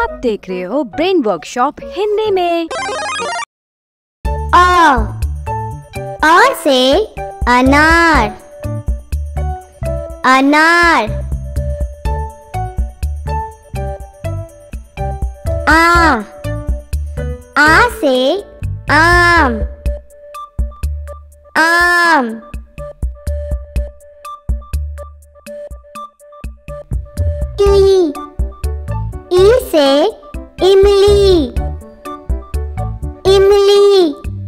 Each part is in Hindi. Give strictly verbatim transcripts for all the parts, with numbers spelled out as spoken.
आप देख रहे हो ब्रेन वर्कशॉप हिंदी में। आ आ से अनार, अनार। आ आ से आम, आम। ई ई से इमली, इमली।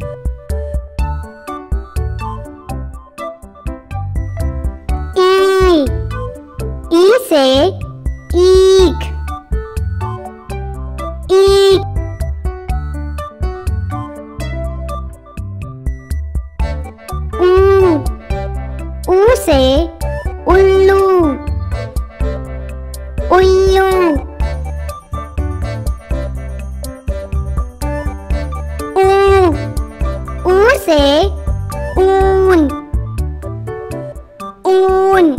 ई ई से ईख, ईख। ऊ ऊ से उल्लू, उल्लू। ऊ ऊ से ऊन, ऊन।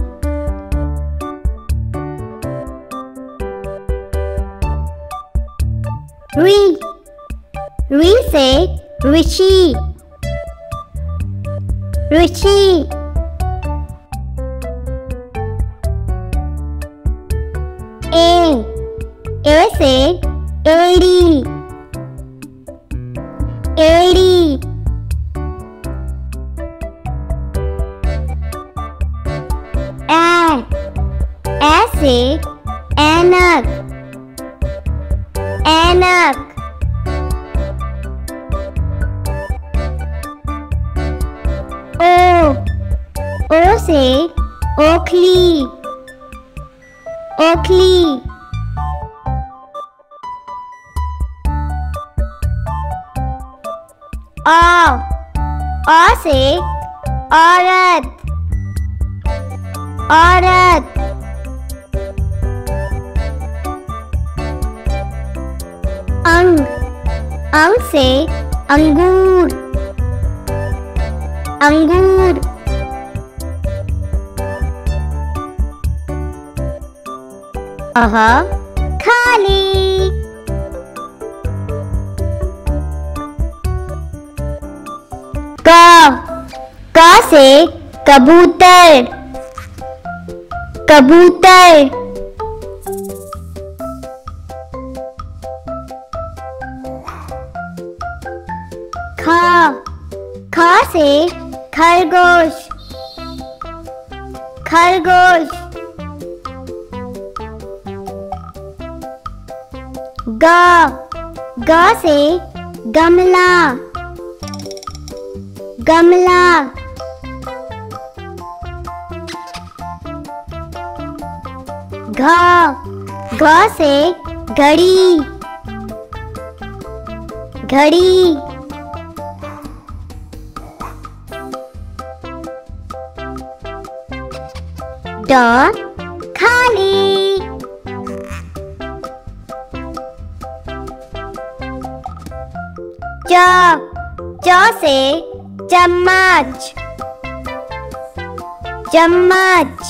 री री से ऋषि, ऋषि। ए ए से एड़ी, एड़ी। ए ए से ऐनक, ऐनक। ओ ओ से ओखली, ओखली। आ आ से औरत, औरत। अंग अंग से अंगूर, अंगूर। अह खाली। क क से कबूतर, कबूतर। ख ख से खरगोश, खरगोश। ग ग से गमला, गमला। घ घ से घड़ी, घड़ी। ड खाली। च च से चम्मच, चम्मच।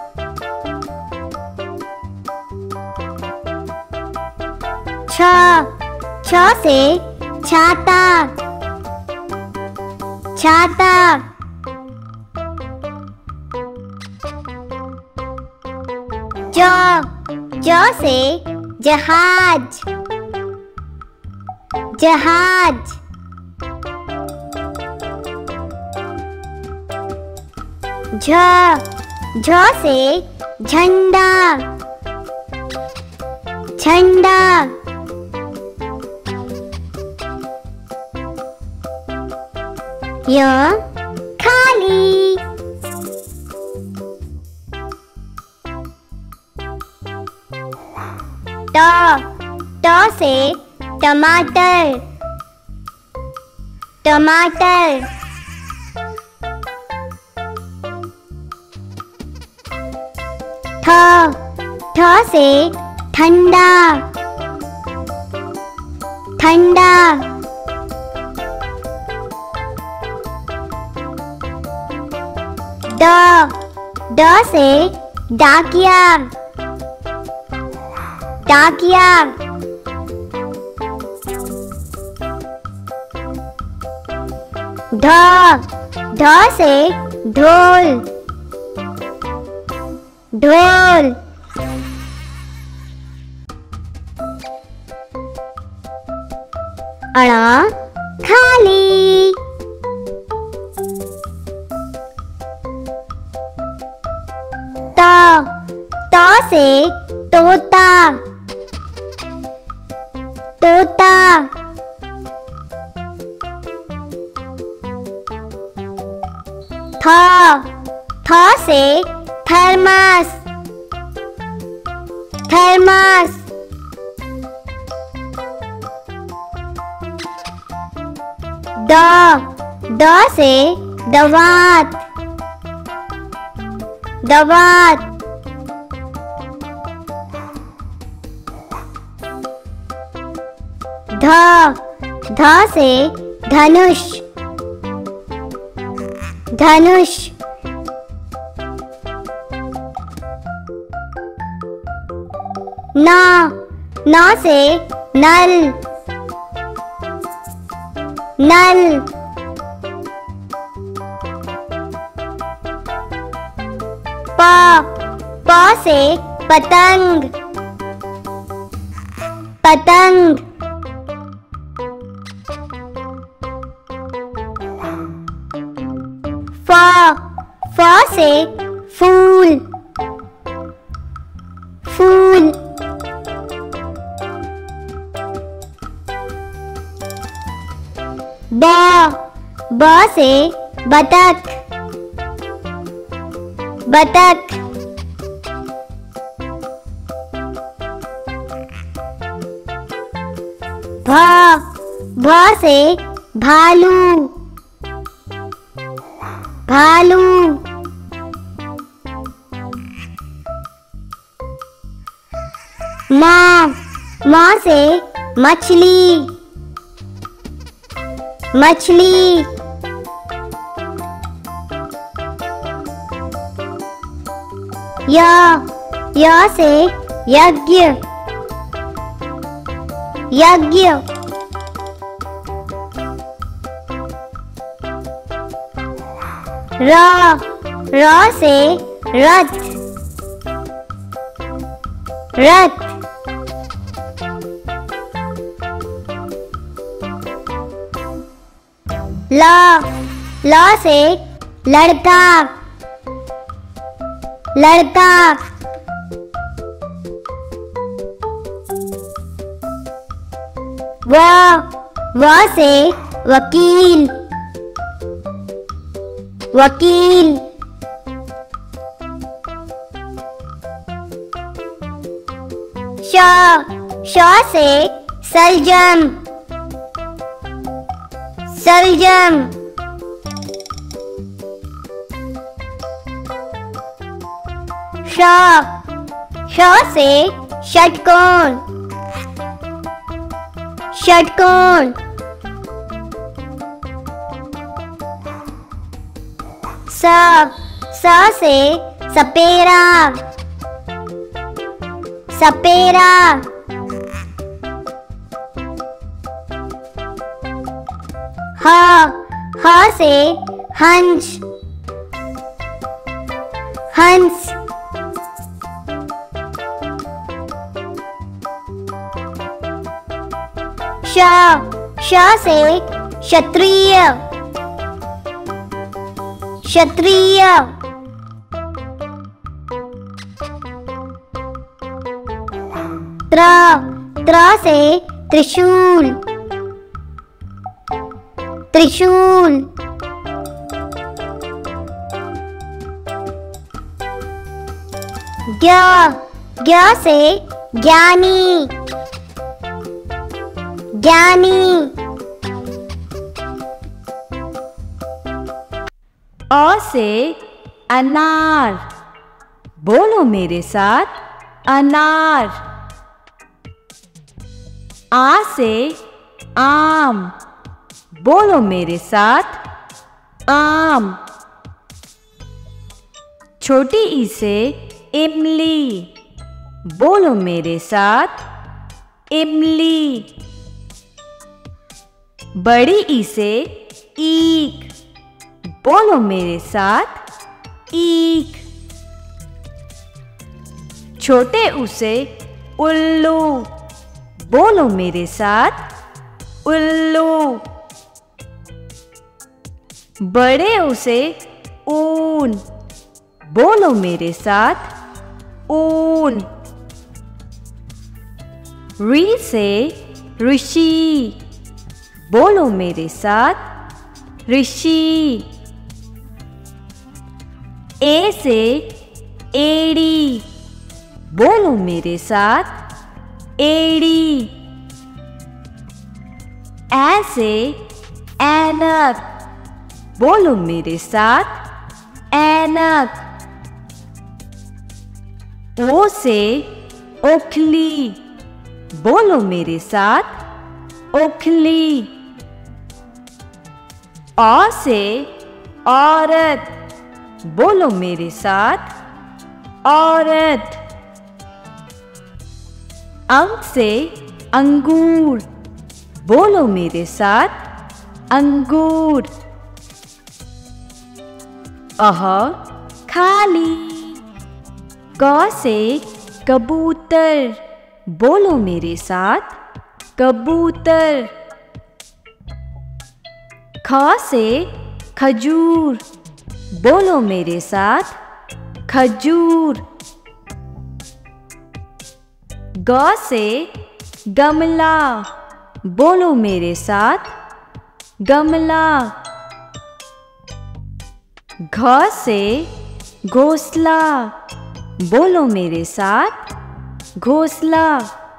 छ छ से छाता, छाता। ज ज से जहाज, जहाज। झ झ से झंडा, झंडा। य खाली। ट ट से टमाटर, टमाटर। ठ ठ से ठंडा, ठंडा। ड ड से डाकिया, डाकिया। ढ ढ से ढोल ढोल। अणा खाली त त से तोता तोता। थ थ से थर्मस थर्मस। द द से दवात दवात। ध ध से धनुष धनुष। न न से नल नल। प प से पतंग पतंग। फ फ से फूल फूल। ब ब से बतख बतख। भ भ से भालू भालू। म म से मछली मछली। य य से यज्ञ यज्ञ। र र से रथ रथ। ल ल से लड़का लड़का। व व से वकील वकील। श श से सलजम सलजम। श श से षटकोण षटकोण। स स से सपेरा सपेरा। ह ह से हंस हंस। श श से क्षत्रिय क्षत्रिय। त्र त्र से त्रिशूल त्रिशूल। ज्ञ ज्ञ से ज्ञानी ज्ञानी। अ से अनार। बोलो मेरे साथ अनार। आ से आम। बोलो मेरे साथ आम। छोटी ई से इमली। बोलो मेरे साथ इमली। बड़ी ई से ईक, बोलो मेरे साथ ईक। छोटे ऊ से उल्लू, बोलो मेरे साथ उल्लू। बड़े ऊ से ऊन, बोलो मेरे साथ ऊन। ऋ से ऋषि, बोलो मेरे साथ ऋषि। ए से एड़ी, बोलो मेरे साथ एड़ी। ऐ से ऐनक, बोलो मेरे साथ ऐनक। ओ से ओखली, बोलो मेरे साथ ओखली। औ से औरत, बोलो मेरे साथ औरत। अंग से अंगूर, बोलो मेरे साथ अंगूर। अह खाली। क से कबूतर, बोलो मेरे साथ कबूतर। ख से खजूर, बोलो मेरे साथ खजूर। ग से गमला, बोलो मेरे साथ गमला। घ से घोंसला, बोलो मेरे साथ घोंसला।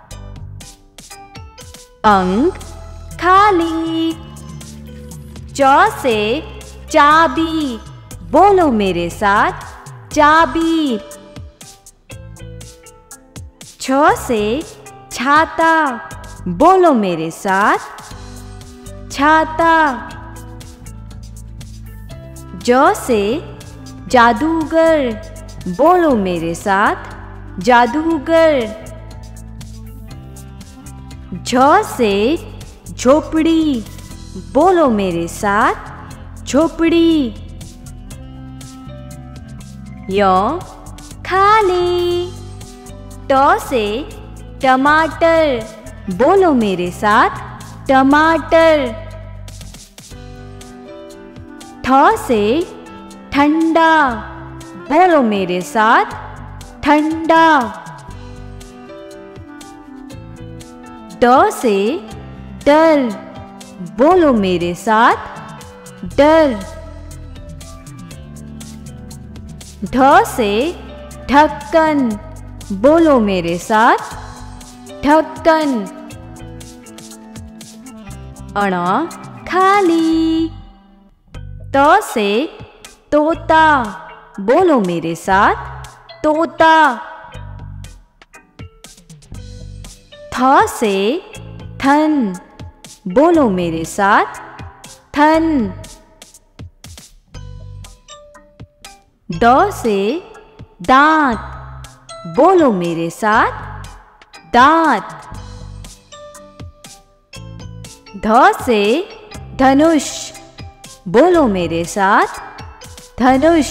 अंग खाली। च से चाबी, बोलो मेरे साथ चाबी। छ से छाता, बोलो मेरे साथ छाता। ज से जादूगर, बोलो मेरे साथ जादूगर। झ से झोपड़ी, बोलो मेरे साथ झोपड़ी। य खाली। ट से टमाटर, बोलो मेरे साथ टमाटर। ठ से ठंडा, बोलो मेरे साथ ठंडा। ड से डर, बोलो मेरे साथ डर। ढ से ढक्कन, बोलो मेरे साथ ढक्कन। अण खाली। त से तोता, बोलो मेरे साथ तोता। थ से थन, बोलो मेरे साथ थन। द से दांत, बोलो मेरे साथ दांत। ध से धनुष, बोलो मेरे साथ धनुष।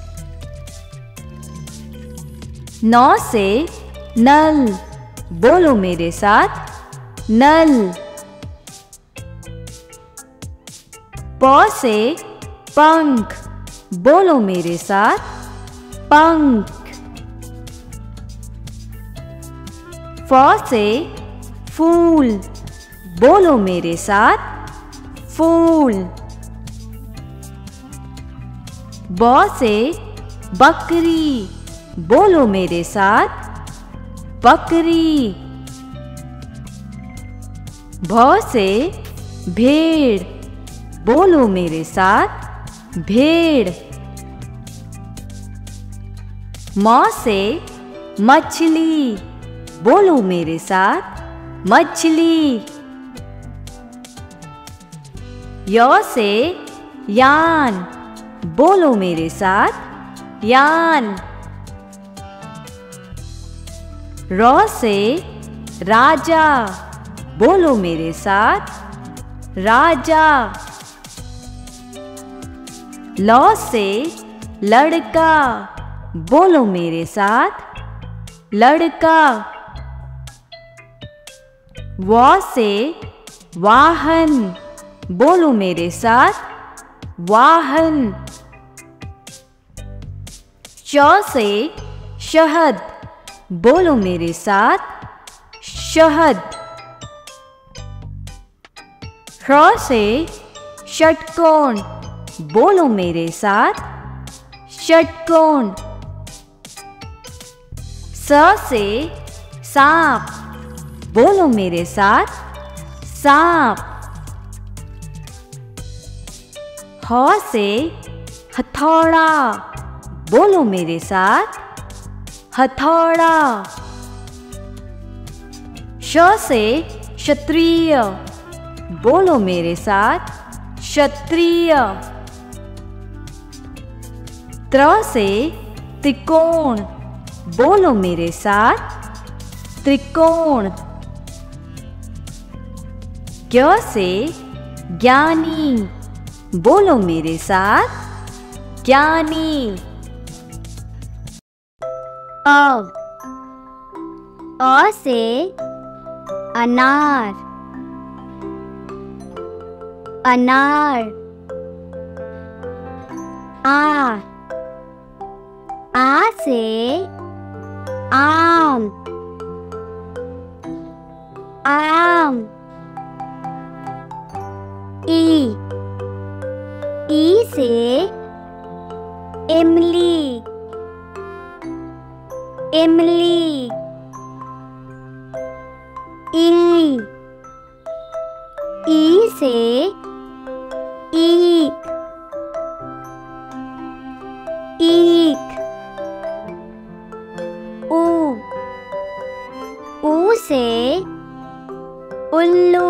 न से नल, बोलो मेरे साथ नल। प से पंख, बोलो मेरे साथ पंख। फ से फूल, बोलो मेरे साथ फूल। ब से बकरी, बोलो मेरे साथ बकरी। भ से भेड़, बोलो मेरे साथ भेड़। म से मछली, बोलो मेरे साथ मछली। य से यान, बोलो मेरे साथ यान। र से राजा, बोलो मेरे साथ राजा। लौ से लड़का, बोलो मेरे साथ, लड़का। वौ से वाहन, बोलो मेरे साथ, वाहन। श से शहद, बोलो मेरे साथ, शहद। ष से षटकोण, बोलो मेरे साथ, षटकोण। स से सांप, बोलो मेरे साथ, सांप। ह से हथौड़ा, बोलो मेरे साथ, हथौड़ा। श से क्षत्रिय, बोलो मेरे साथ, क्षत्रिय। त्र से त्रिकोण, बोलो मेरे साथ, त्रिकोण। ज्ञ से ज्ञानी, बोलो मेरे साथ, ज्ञानी। अ अ से अनार, अनार। आ आ से आम, आम। ई ई से इमली, इमली। ई ई से ईख, ईख। ऊ ऊ से उल्लू,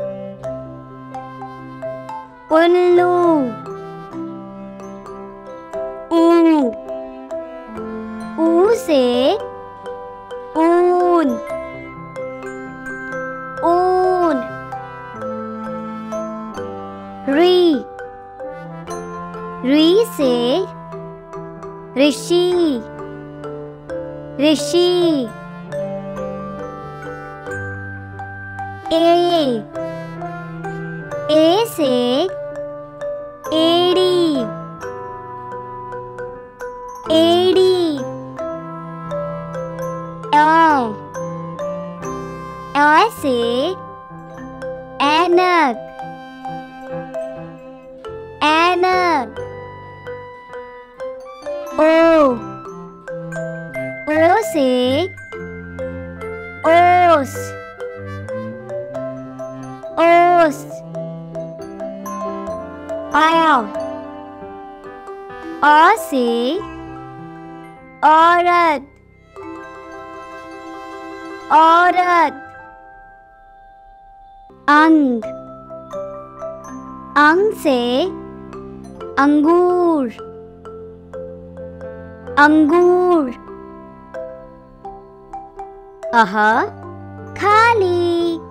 उल्लू। ऊ ऊ से ऊन, ऊन। री री से ऋषि, ऋषि। ए ए से एड़ी, एड़ी। ए ए से ऐनक, ऐनक। ओ ओ से ओस, ओस। आ आ से औरत, औरत। अंग अंग से अंगूर, अंगूर। अह खाली।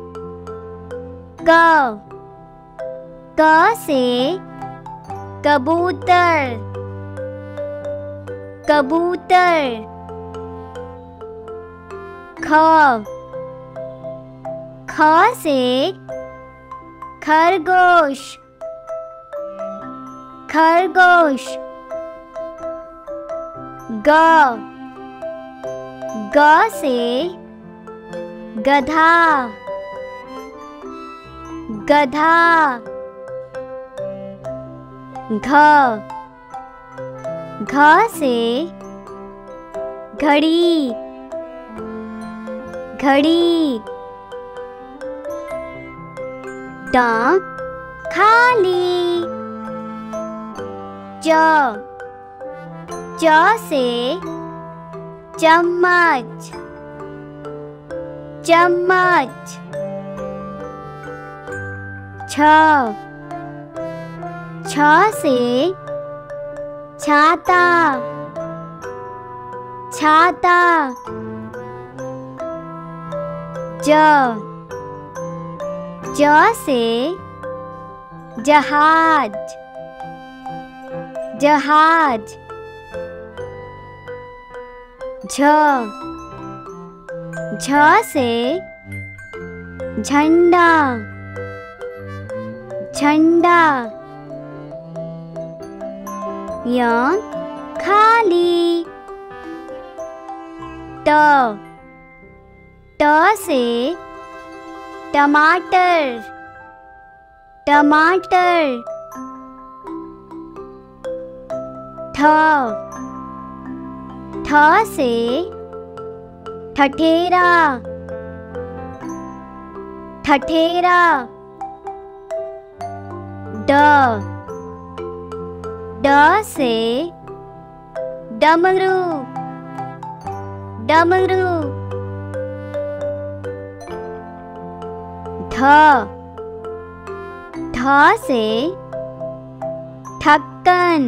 क क से कबूतर, कबूतर। ख ख से खरगोश, खरगोश। ग ग से गधा, गधा। घ घ से घड़ी, घड़ी। ड खाली। च च से चम्मच, चम्मच। छ छ से छाता, छाता। ज ज से जहाज, जहाज। झ झ से झंडा, झंडा। य खाली। ट ट से टमाटर, टमाटर। ठ ठ से ठठेरा, ठठेरा। ड ड से डमरू, डमरू। ढ ढ से ढक्कन,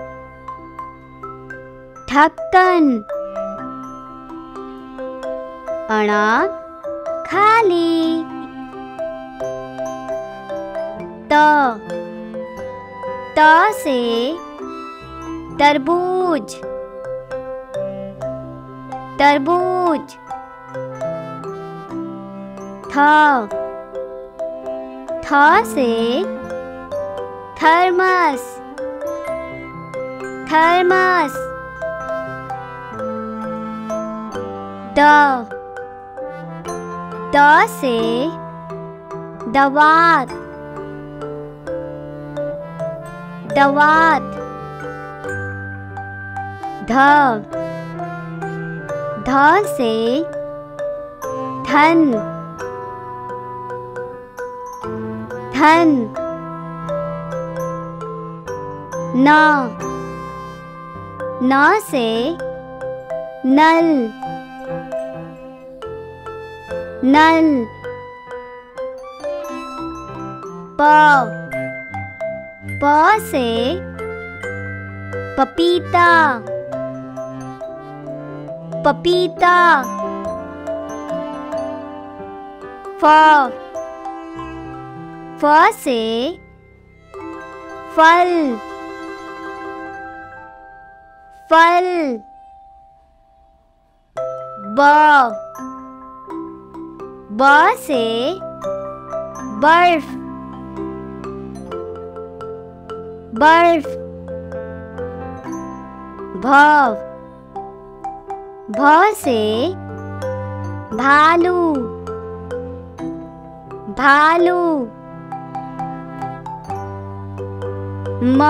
ढक्कन। अण खाली। त त से तरबूज, तरबूज। थ थ से थर्मस, थर्मस। द द से दवात, दवात। ध ध से धन, धन। न न से नल, नल। प प से पपीता, पपीता। फ फ से फल, फल। ब ब से बर्फ, बर्फ। भ भ से भालू, भालू। म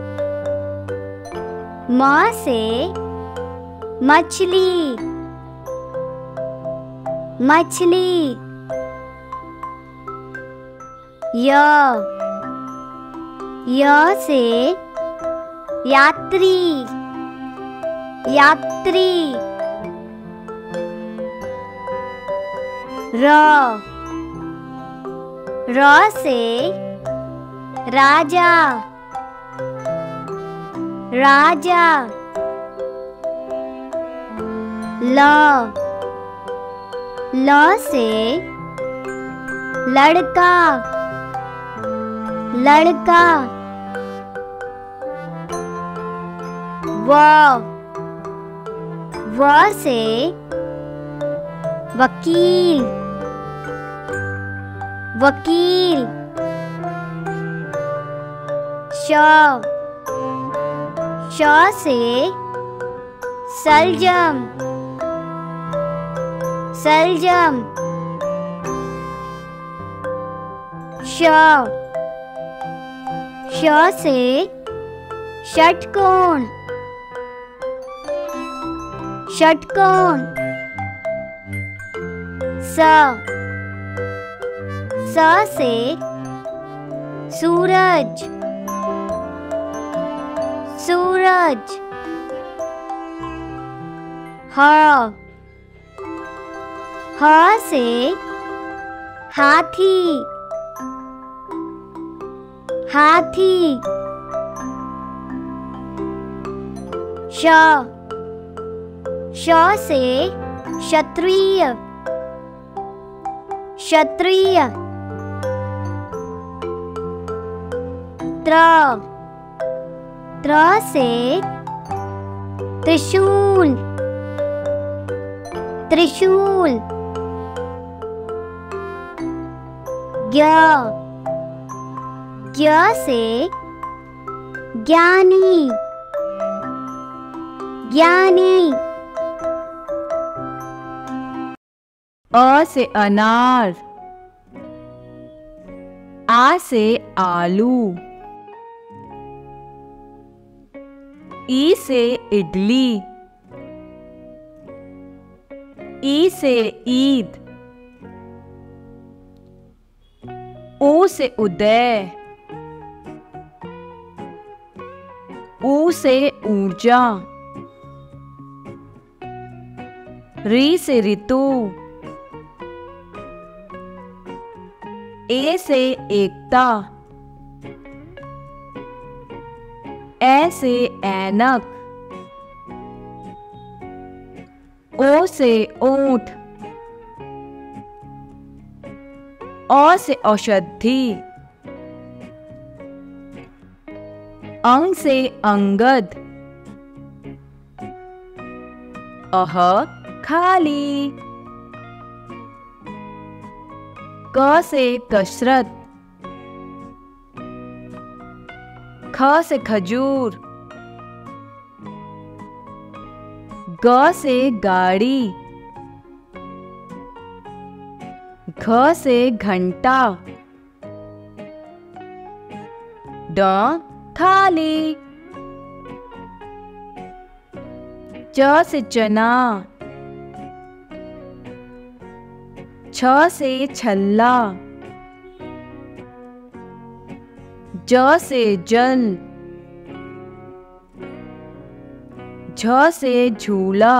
म से मछली, मछली। य य से यात्री, यात्री। र र से राजा, राजा। ल ल से लड़का, लड़का। व व से वकील, वकील। श श से सलजम, सलजम। श श से षटकोण, षटकोण। स स से सूरज, सूरज। ह ह से हाथी, हाथी। श श से क्षत्रिय, क्षत्रिय। त्र त्र से त्रिशूल, त्रिशूल। ज्ञ, ज्ञ से ज्ञानी, ज्ञानी। अ से अनार, आ से आलू, ई से इडली, ई से ईद, ऊ से उदय, ऊ से ऊर्जा, री से ऋतु, ए से एकता, ए से ऐनक, ओ से ऊंट, औ से औषधि, अंग से अंगद, अह खाली, क से कसरत, ख से खजूर, ग से गाड़ी, घ से घंटा, ड थाली, च से चना, छ से छल्ला, ज से जल, झ से झूला,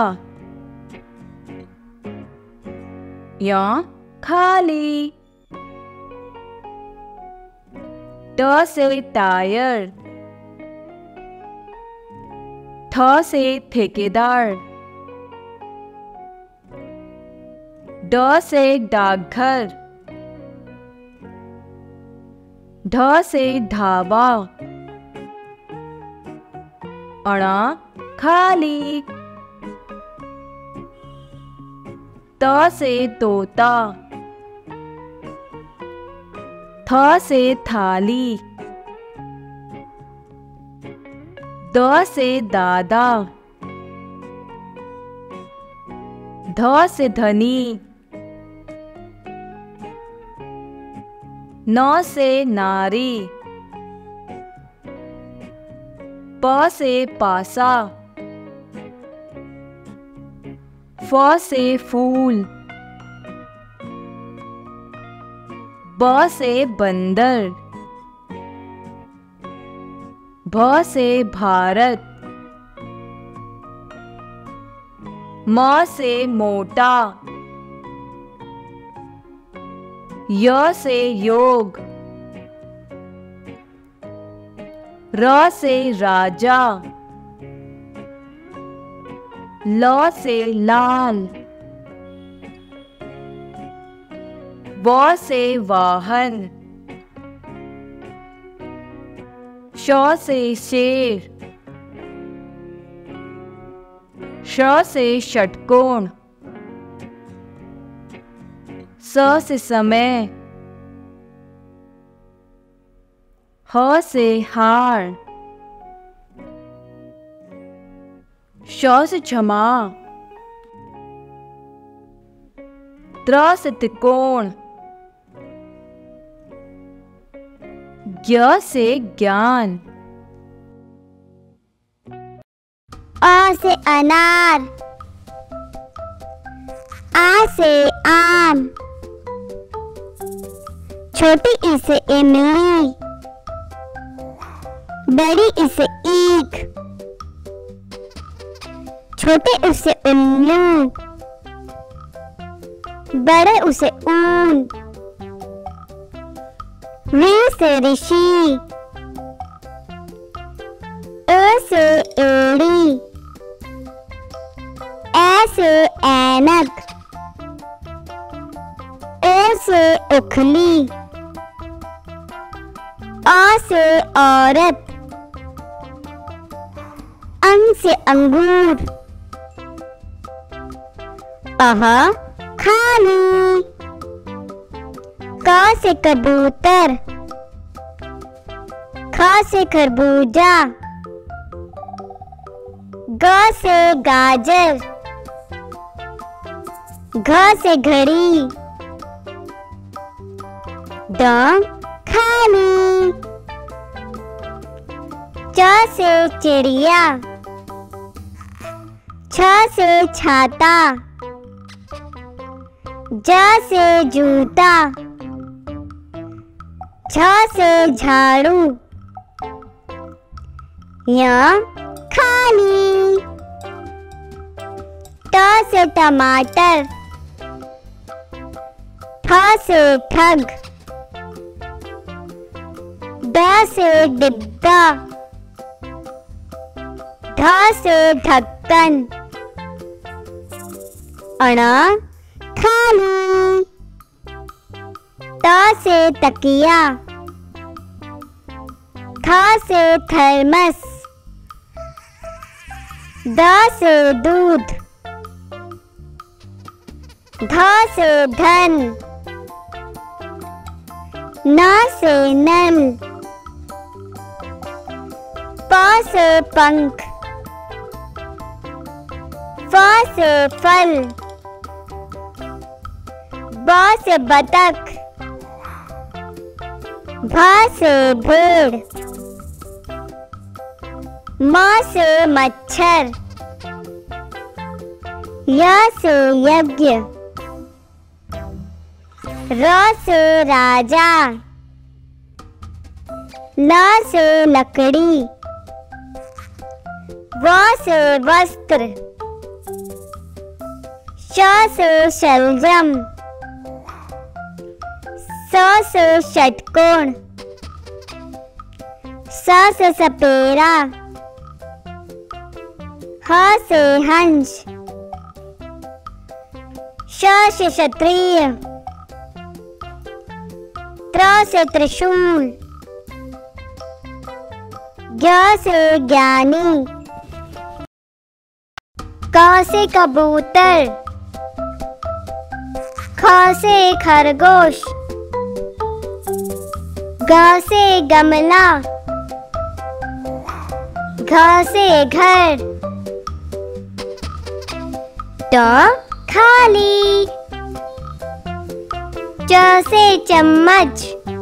या खाली, ट से टायर, ठ से ठेकेदार, ड से डाकघर, ढ से ढाबा, अणा खाली, त से तोता, थ से थाली, द से दादा, ध से धनी, न से नारी, प से पासा, फ से फूल, ब से बंदर, भ से भारत, म से मोटा, य से योग, र से राजा, ल से लाल, व से वाहन, श से शेर, श से षटकोण, स से समय, ह से हार, श से क्षमा, त्र से त्रिकोण, ज्ञ से ज्ञान, अ से अनार, आ से आम, छोटी ई से इमली, बड़ी ई से ईख, छोटे ऊ से उल्लू, बड़े ऊ से ऊन, ऋ से ऋषि, अ से एड़ी, ए से ऐनक, ए से उखली, अ से औरत, अंग से अंगूर। अह खाली। क से कबूतर। ख से खरबूजा। ग से गाजर। घ से घड़ी। ड खाली। च से चिड़िया। छ से छाता। ज से जूता। झ से झाड़ू। य खाली। ट से टमाटर। ठ से ठग। ड से डिब्बा। ढ से ढक्कन। अण खाली। त से तकिया। थ से थर्मस। द से दूध। ध से धन। न से नल। प से पंख। फ से फल। ब से बतख। भ से भेड़। म से मच्छर। य से यज्ञ। र से राजा। ल से लकड़ी। व से वस्त्र। श से शलजम। स से षटकोण। स से सपेरा। ह से हंस। श से क्षत्रिय। त्र से त्रिशूल। ज्ञ से ज्ञानी। क से कबूतर। ख से खरगोश। ग से गमला। घ से घर। ट खाली। च से चम्मच।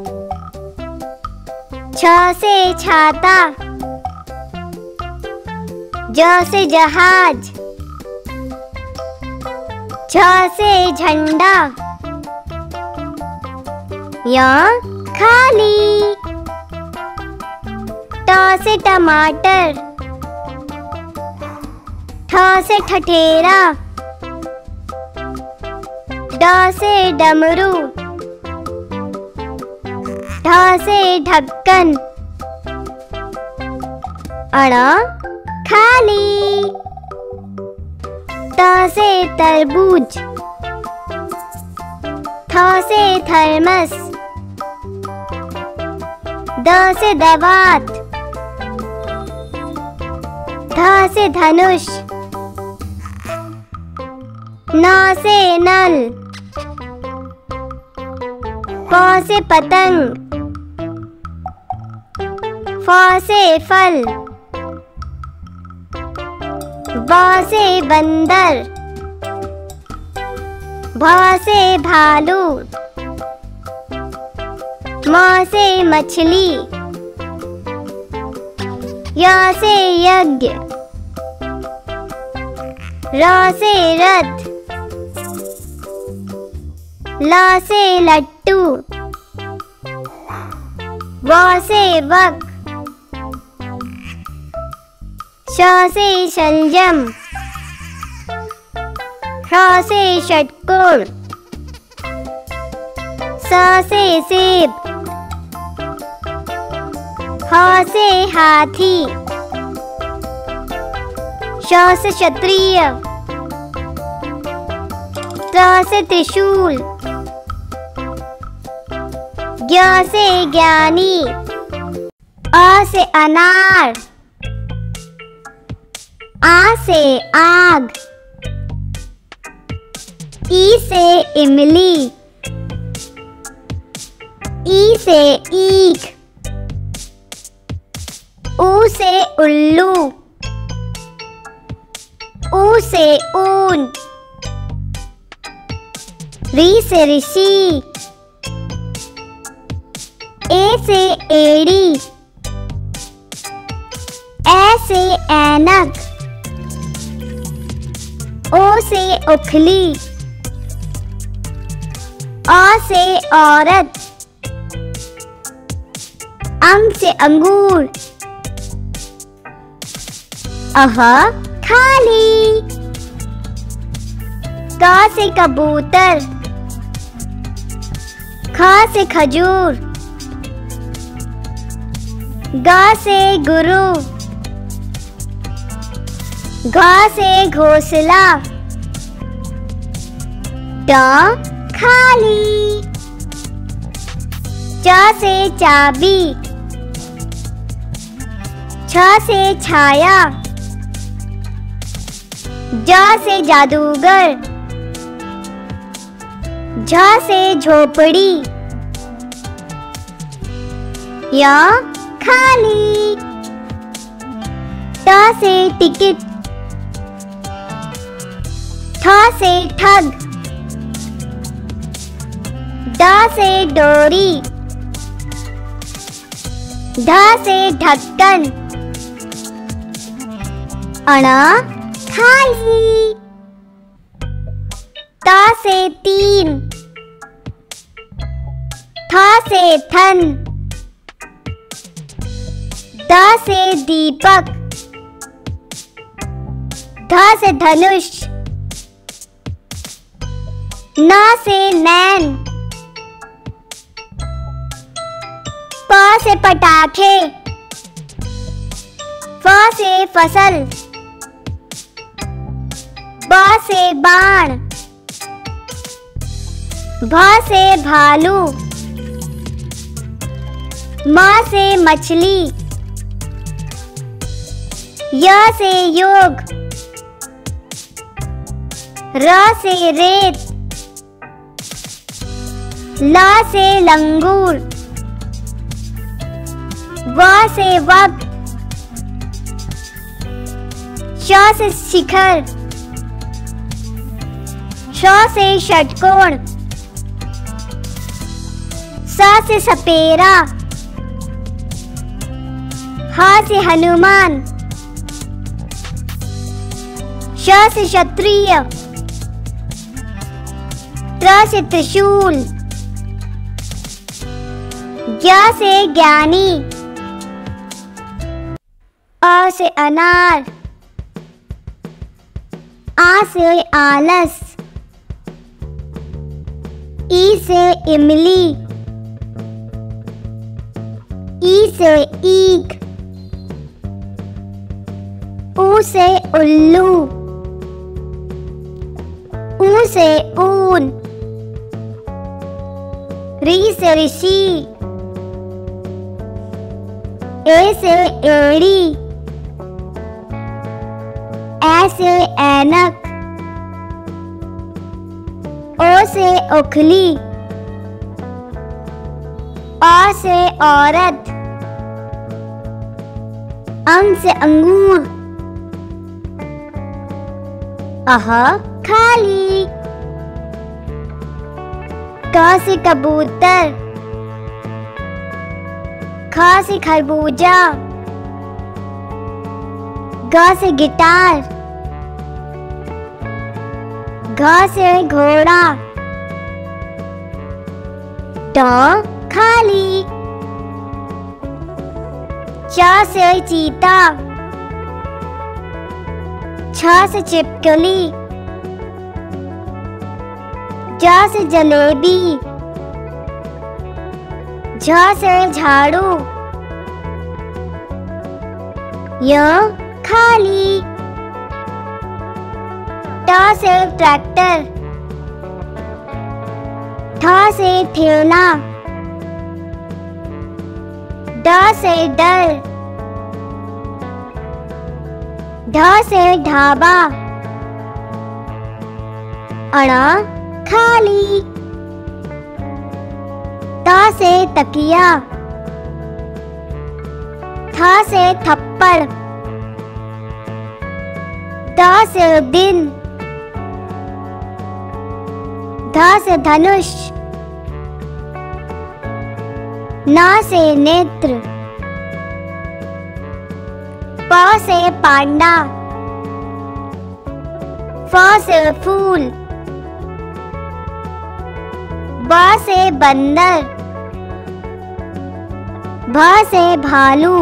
छ से छाता। ज से जहाज। झ से झंडा। य खाली। ट से टमाटर। ठ से ठठेरा। ड से डमरू। ढ से ढक्कन। अण खाली। त से तरबूज। थ से थर्मस। द से दवात। ध से धनुष। न से नल। प से पतंग। फ से फल। ब से बंदर। भ से भालू। म से मछली। य से यज्ञ। र से रथ। ल से लट्टू। व से वक। श से शलजम। ष से षटकोण। स से सेब। ह से हाथी। श से क्षत्रिय। त्र से त्रिशूल। ज्ञ से ज्ञानी। अ से अनार। आ से आग, ई से इमली, ई से ईख, ऊ से उल्लू, ऊ से ऊन, री से ऋषि, ए से एड़ी, ए से ऐनक, ओ से उखली, औ से औरत, अंग से अंगूर, अह खाली। क से कबूतर, ख से खजूर, ग से गुरु, घ से घोंसला, ट खाली। च से चाबी, छ से छाया, ज से जादूगर, झ से झोपड़ी, य खाली। ट से टिकट, ठ से ठग, ड से डोरी, ढ से ढक्कन, अण खाली। त से तीन, थ से थन, द से दीपक, ध से धनुष, न से नैन, प से पटाखे, फ से फसल, ब से बाण, भ से भालू, म से मछली, य से योग, र से रेत, ल से लंगूर, व से वक्त, श से शिखर, श से षटकोण, स से सपेरा, ह से हनुमान, श से क्षत्रिय, त्र से त्रिशूल, ज्ञ से ज्ञानी, अ से अनार, आ से आलस, ई से इमली, ई से ईख, ऊ से उल्लू, ऊ से ऊन, री से ऋषि, ए से एड़ी, ए से ऐनक, ओ से उखली, औ से औरत, अंग से अंगूर, अह खाली। क से कबूतर, ख से खरबूजा, ग से गिटार, घ से घोड़ा, ट खाली। च से चीता, छ से छिपकली, ज से जलेबी, झ से झाड़ू, य खाली। ट से ट्रैक्टर, ठ से ठेला, ड से डर, ढ से ढाबा, अण खाली। त से तकिया, थ से थप्पड़, द से दिन, ध से धनुष, न से नेत्र, प से पांडा, फ से फूल, ब से बंदर, भ से भालू,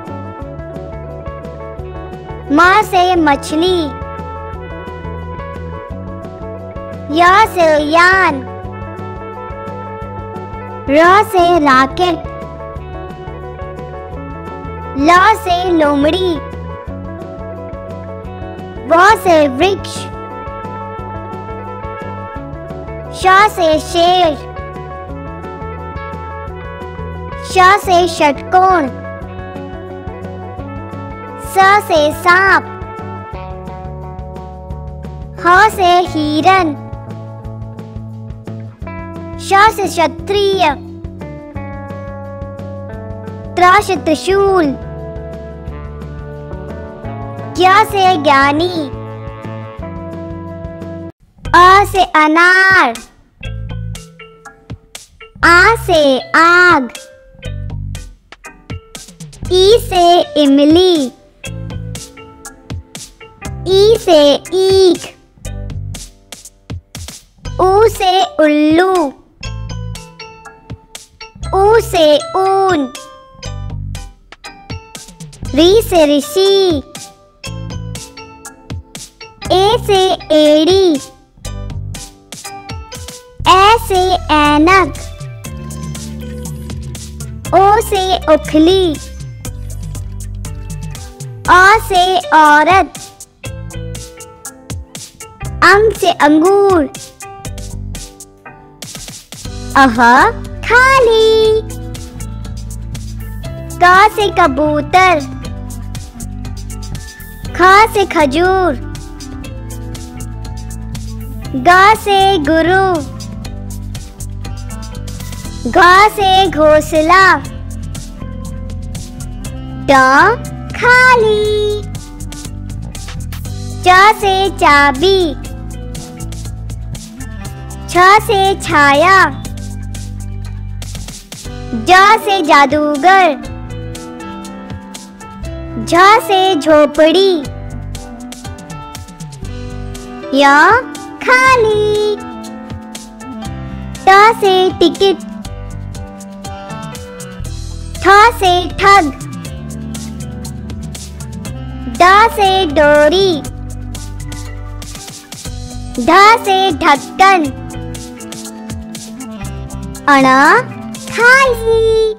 म से मछली, य से यान, र से राकेट, ल से लोमड़ी, व से वृक्ष, श से शेर, श से षटकोण, स से सांप, ह से हिरन, श से क्षत्रिय, त्र से त्रिशूल, ज्ञ से ज्ञानी, अ से अनार, आ से आग, ई से इमली, ई से ईख, ऊ से उल्लू, ऊ से ऊन, री से ऋषि, ए से एड़ी, ए से ऐनक, ओ से उखली, अ से औरत, अंग से अंगूर, अह खाली। क से कबूतर, ख से खजूर, ग से गुरु, घ से घोंसला, ट खाली। च से चाबी, छ से छाया, ज से जादूगर, झ से झोपड़ी, य खाली। ट से टिकट, ठ से ठग, ड से डोरी, ढ से ढक्कन, अण खाली।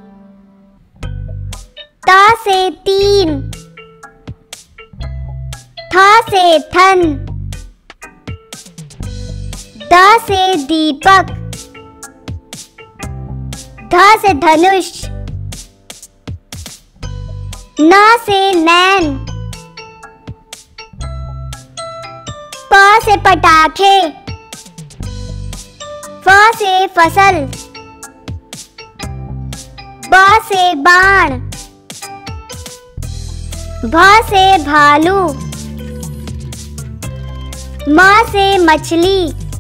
त से तीन, थ से थन, द से दीपक, ध से धनुष, न से नैन, प से पटाखे, फ से फसल, ब से बाण, भ से भालू, म से मछली,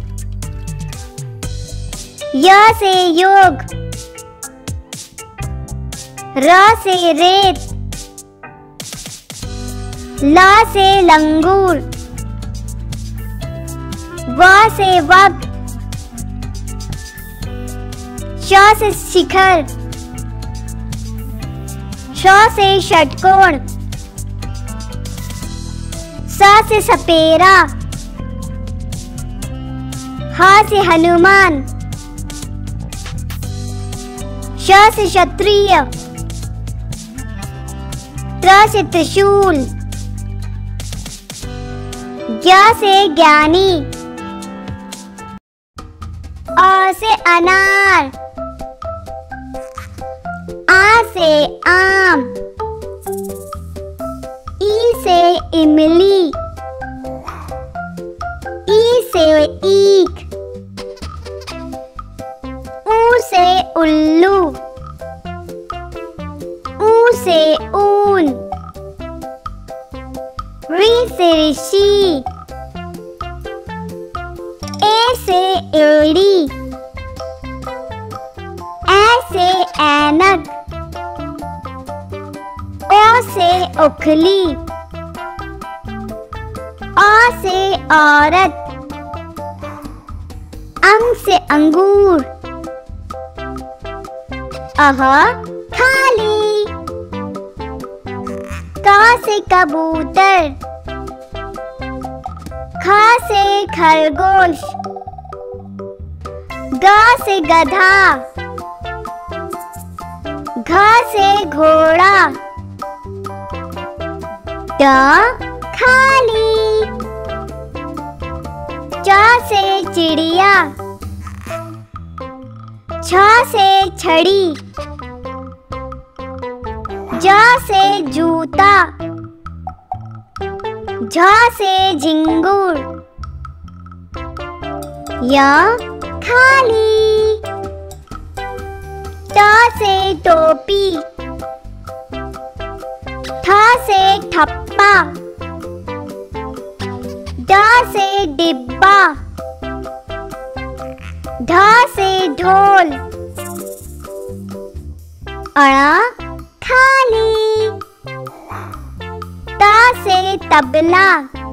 य से योग, र से रेत, ल से लंगूर, व से वक्त, श से शिखर, श से षटकोण, स से सपेरा, ह से हनुमान, श से क्षत्रिय, त्र से त्रिशूल, ज्ञ से ज्ञानी, अ से अनार, आ से आम, ई से इमली, से उल्लू, ऊ से ऊन, री से ऋषि, ए से एड़ी, ए से ऐनक, ओ से उखली, आ से औरत, अंग से अंगूर, अह खाली, का से कबूतर, ख से खरगोश, ग से गधा, घ से घोड़ा, ट खाली, च से चिड़िया, छ से छड़ी, ज से जूता, झ से झिंगुर, य खाली, ट से टोपी, ठ से ठप्पा, ड से डिब्बा, ढ से ढोल, अण खाली, त से तबला,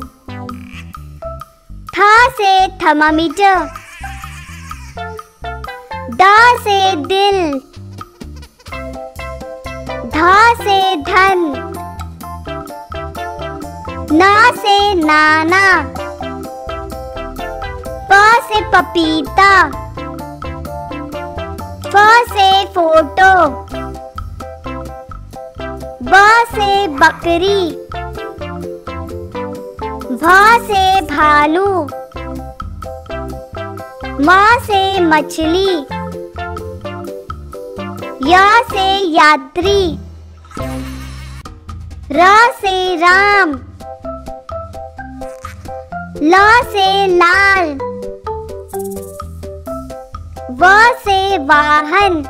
थ से थर्मामीटर, द से दिल, ध से धन, न से नाना, प से पपीता, फ से फोटो, ब से बकरी, भ से भालू, म से मछली, य से यात्री, र से राम, ल से लाल, व से वाहन,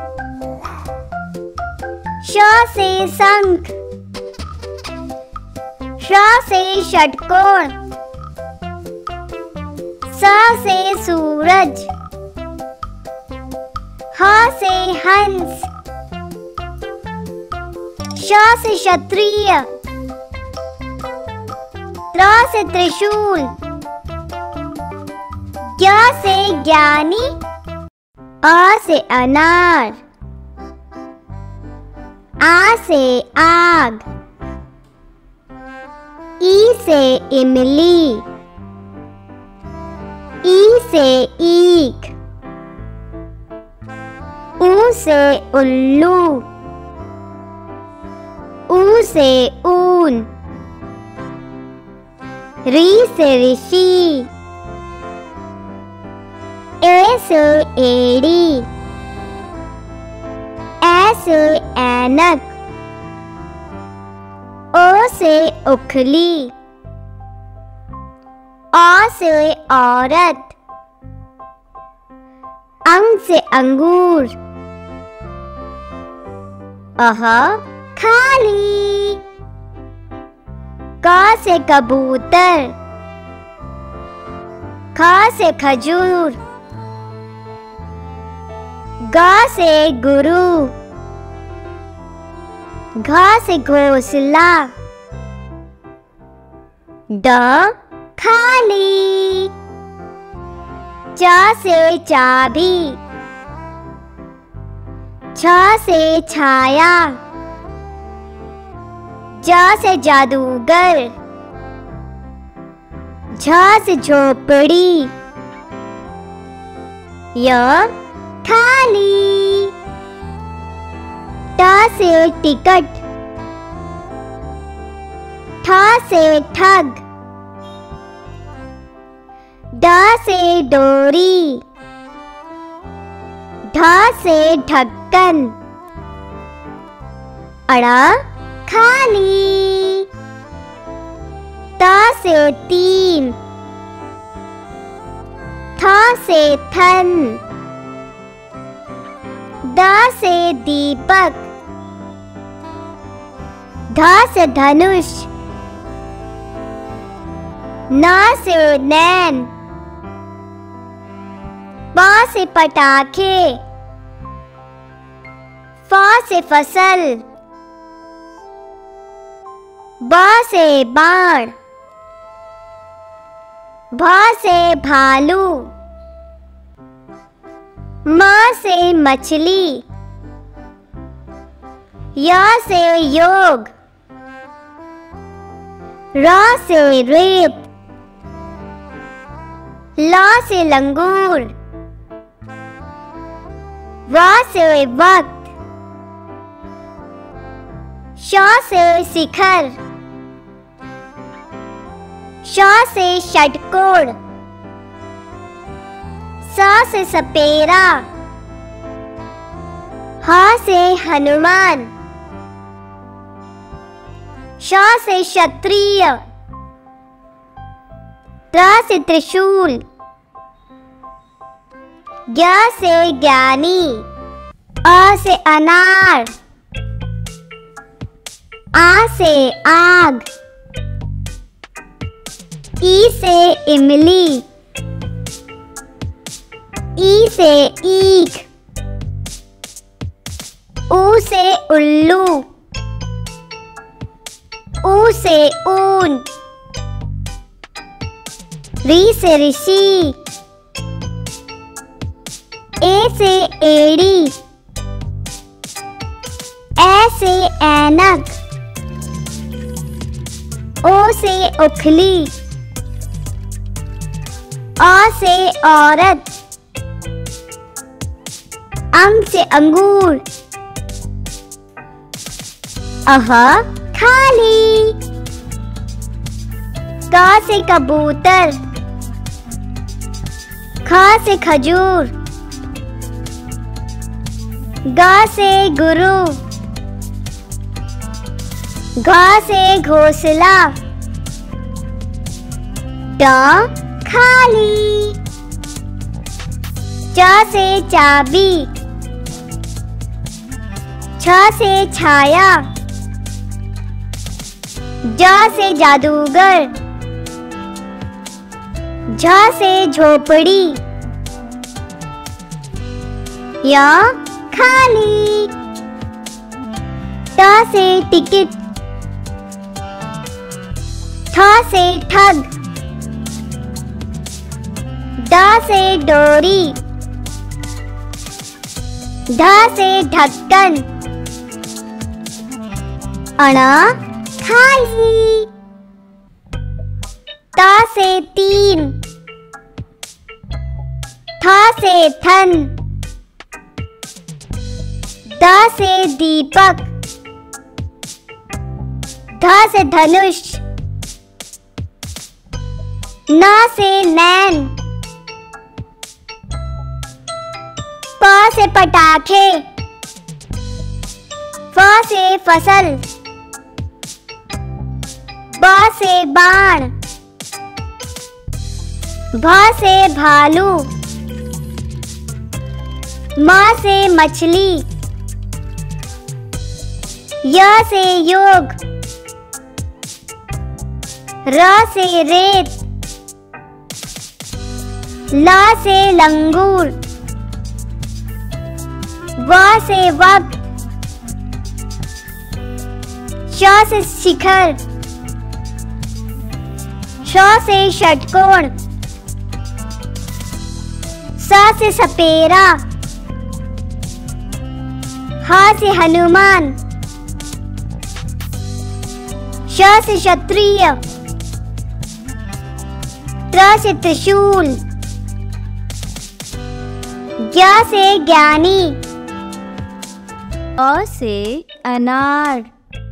श से शंख, श से षटकोण, स से सूरज, ह से हंस, श से क्षत्रिय, त्र से त्रिशूल, ज्ञ से ज्ञानी, अ से अनार, आ से आग, ई से इमली, ई से ईख, ऊ से उल्लू, ऊ से ऊन, री से ऋषि, ए से एड़ी, ए से ऐनक, ओ से उखली, औ से औरत, अंग से अंगूर, अह खाली, क से कबूतर, ख से खजूर, ग से गुरु, घ से घोंसला, ड खाली, च से चाबी, छ से छाया, ज से जादूगर, झ से झोपड़ी, य थाली, ट से टिकट, ठ से ठग, ड से डोरी, ढ से ढक्कन, अड़ खाली, त से तीन, थ से थन, द से दीपक, ध से धनुष, न से नैन, प से पटाखे, फ से फसल, ब से बाण, भ से भालू, म से मछली, य से योग, र से रेत, ल से लंगूर, व से वक्त, श से शिखर, श से षटकोण, स से सपेरा, ह से हनुमान, श से क्षत्रिय, त्र से त्रिशूल, ज्ञ से ज्ञानी, अ से अनार, आ से आग, ई से इमली, ई से ईख, ऊ से उल्लू, ऊ से ऊन, री से ऋषि, ए से एड़ी, ए से ऐनक, ओ से उखली, अ से औरत, अंग से अंगूर, अह खाली, क से कबूतर, ख से खजूर, ग से गुरु, घ से घोंसला, ट खाली, च से चाबी, छ से छाया, ज से जादूगर, झ से झोपड़ी, य खाली, ट से टिकट, ठ से ठग, ड से डोरी, ढ से ढक्कन, अण खाली, त से तीन, थ से थन, द से दीपक, ध से धनुष, न से नैन, प से पटाखे, फ से फसल, ब से बाण, भ से भालू, म से मछली, य से योग, र से रेत, ल से लंगूर, व से वक्त, श से शिखर, श से षटकोण, स से सपेरा, ह से हनुमान, श से क्षत्रिय, त्र से त्रिशूल, ज्ञ से ज्ञानी, अ से अनार,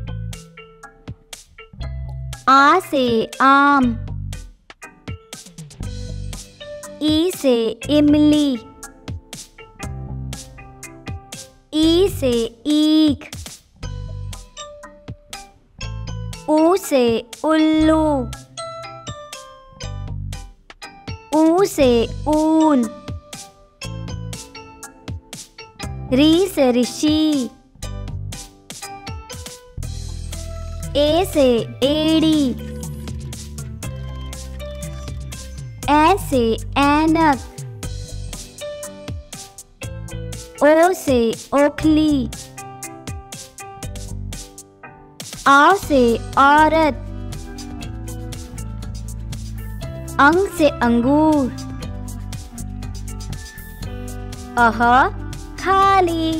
आ से आम, ई से इमली, ई से ईख, ऊ से उल्लू, ऊ से ऊन, री से ऋषि, ए से एड़ी, ए से ऐनक, ओ से ओखली, आ से औरत, अंग से अंगूर, अह खाली,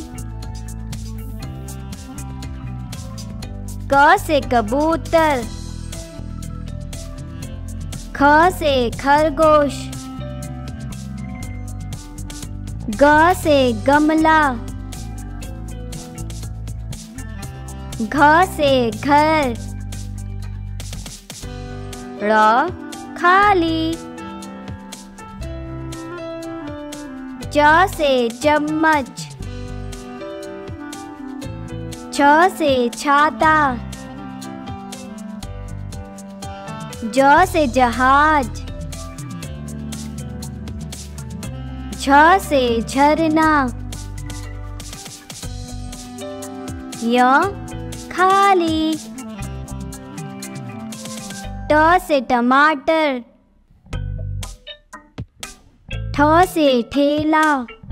क से कबूतर, ख से खरगोश, ग से गमला, घ से घर, र खाली, च से चम्मच, छ से छाता, ज से जहाज, झ से झरना, य खाली, ट से टमाटर, ठ से ठेला,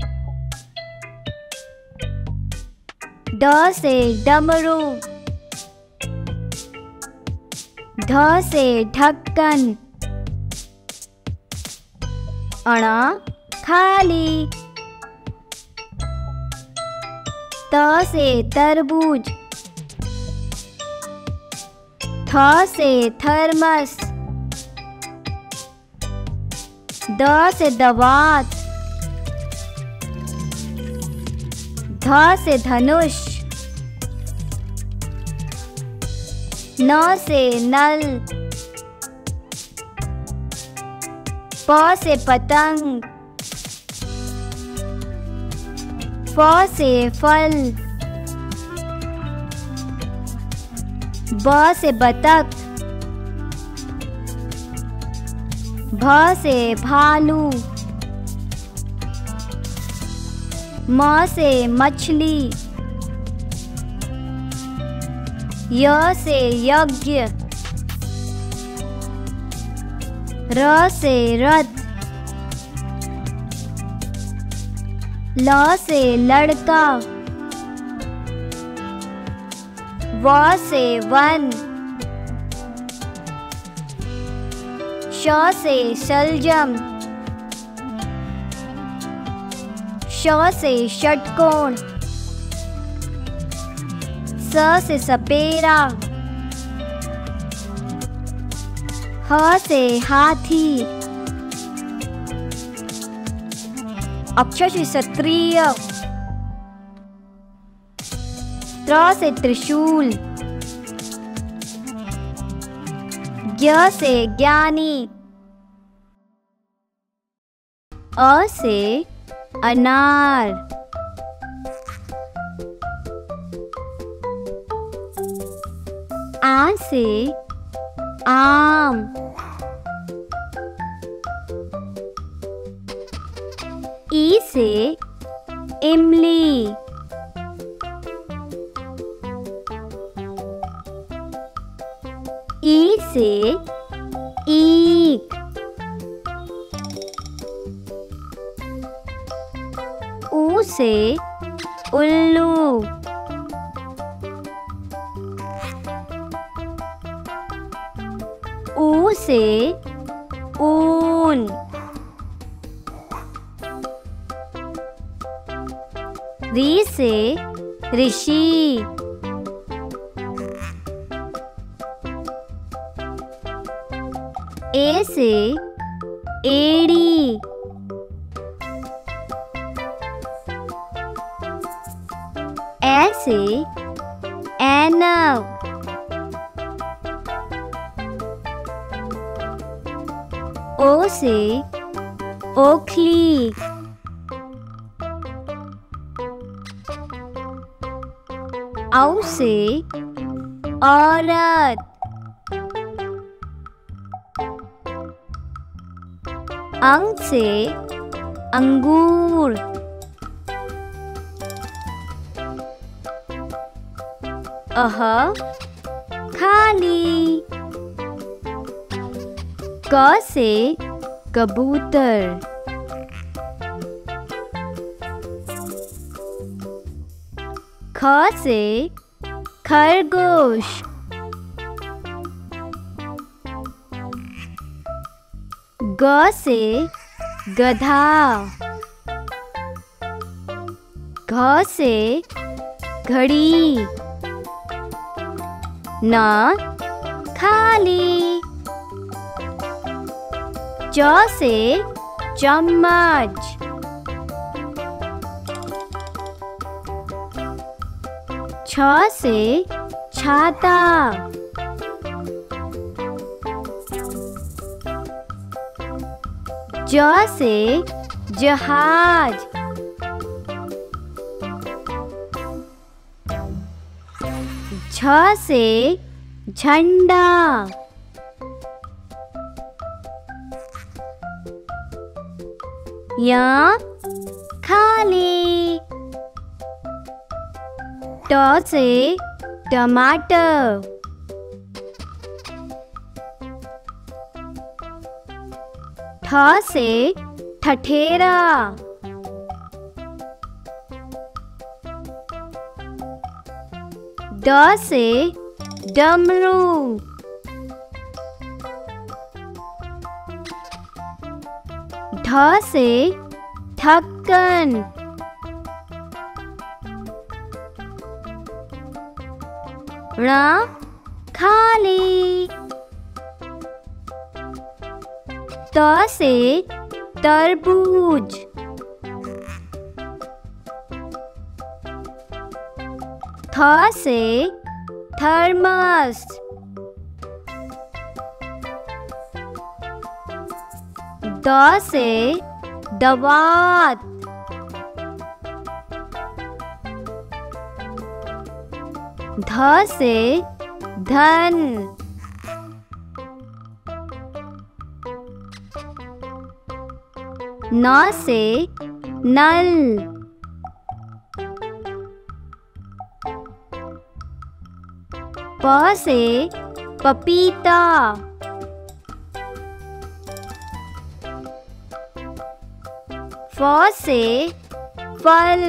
ड से डमरू, ढ से ढक्कन, अण खाली, त से तरबूज, थ से थर्मस, द से दवात, ध से धनुष, न से नल, प से पतंग, फ से फल, ब से बतख, भ से भालू, म से मछली, य से यज्ञ, र से रथ, ल से लड़का, व से वन, श से शलजम, श से षटकोण, स से सपेरा, ह से हाथी, अक्षर से क्षत्रिय, त्र से त्रिशूल, ज्ञ से ज्ञानी, अ से अनार, आ से आम, ई से इमली, ई से ईख, ऊ से उल्लू, ऊ से ऊन, री से ऋषि, ए से एड़ी, ए से ऐनक, ओ से ओखली, औ से औरत, अंग से अंगूर, अह खाली। क से कबूतर। ख से खरगोश। ग से गधा। घ से घड़ी। न खाली। च से चम्मच। छ से छाता। ज से जहाज। झ से झंडा। य खाली। ट से टमाटर। ठ से ठठेरा। ड से डमरू। ढ से ढक्कन। ण खाली। त से तरबूज। थ से थर्मस। द से दवात। ध से धन। न से नल। प से पपीता। फ से फल।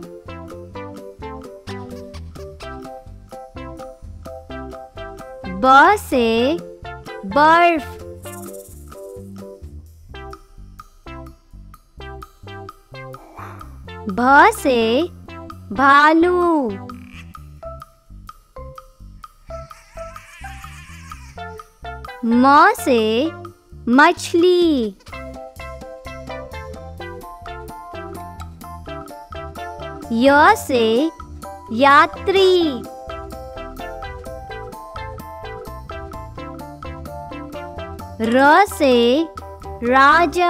ब से बर्फ। भ से भालू। म से मछली। य से यात्री। र से राजा।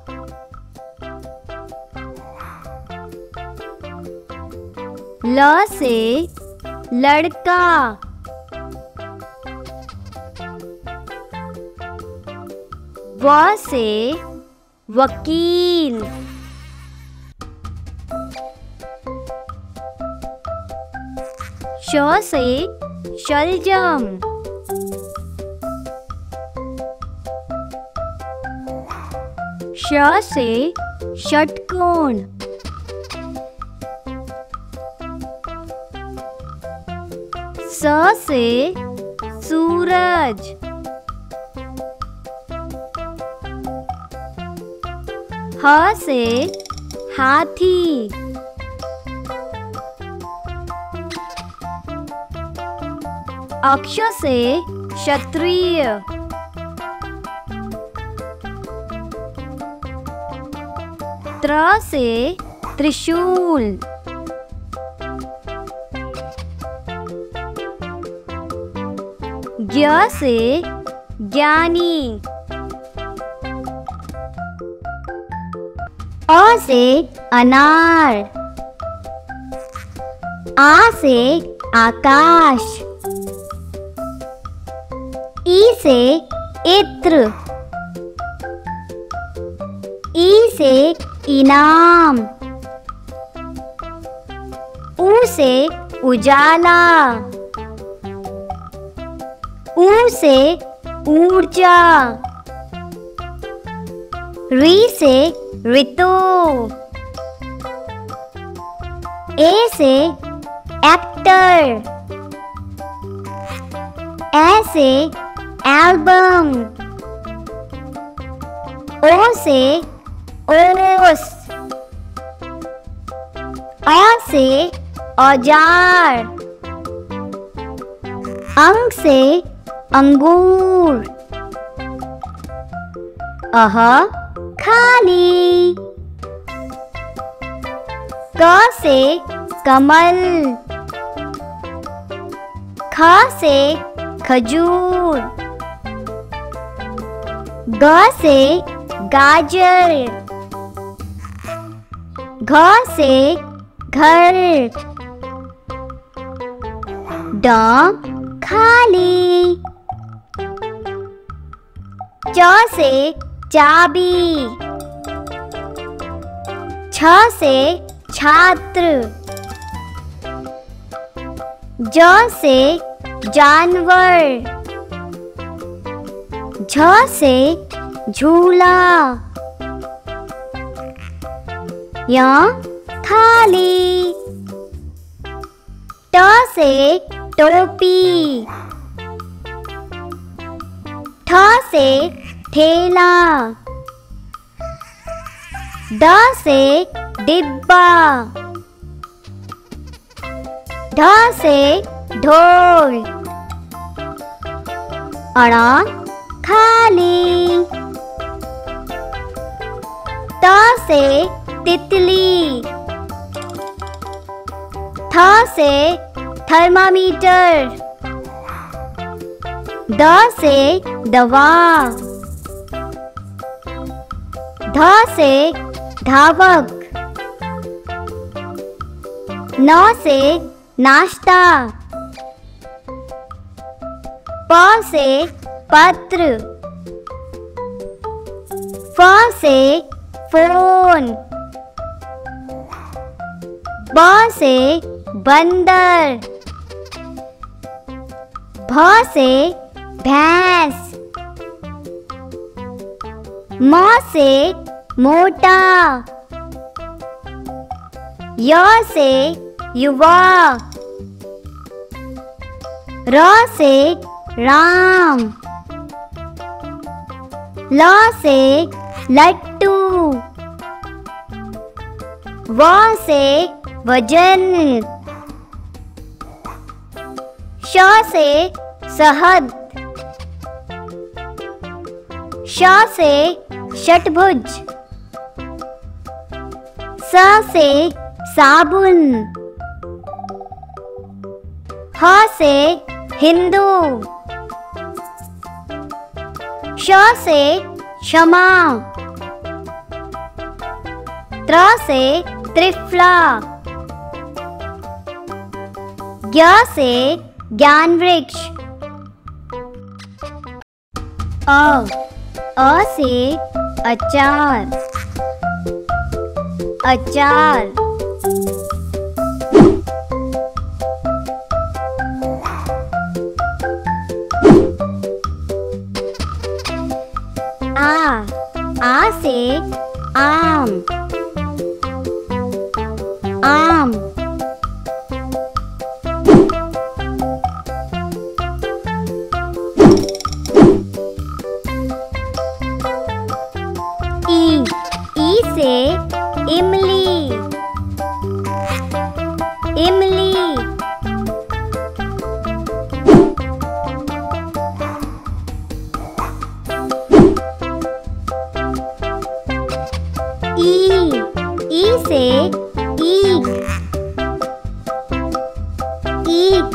ल से लड़का। व से वकील। श से शलजम। श से षटकोण। स से सूरज। ह से हाथी। अक्ष से क्षत्रिय। त्र से त्रिशूल। ज्ञ से ज्ञानी। अ से अनार। आ से आकाश। ई से इत्र। ई से इनाम। उ से उजाला। ऊ से ऊर्जा। री से ऋतु। ए से एक्टर। ए से एल्बम। ओ से ओस। अ से औजार। अंग से अंगूर। अह खाली। क से कमल। ख से खजूर। ग से गाजर। घ से घर। ड खाली। च से चाबी। छ से छात्र। ज से जानवर। झ से झूला। य थाली। ट से टोपी। ठ से ठेला। ड से डिब्बा। ढ से ढोल। अण खाली। त से तितली। थ से थर्मामीटर। द से दवा। ध से धावक। न से नाश्ता। प से पत्र। फ से फोन। ब से बंदर। भ से भैंस। म से मोटा। य से युवा। र से राम। ल से लट्टू। व से वजन। श से शहद। श से षट्भुज। स से साबुन। ह से हिंदू। श से क्षमा। त्र से त्रिफला। ज्ञ से ज्ञान वृक्ष। अ अ से अचार। अचार। आ आ से आम। आम। ई ई से इमली। इमली। ई ई से ईख। ईख।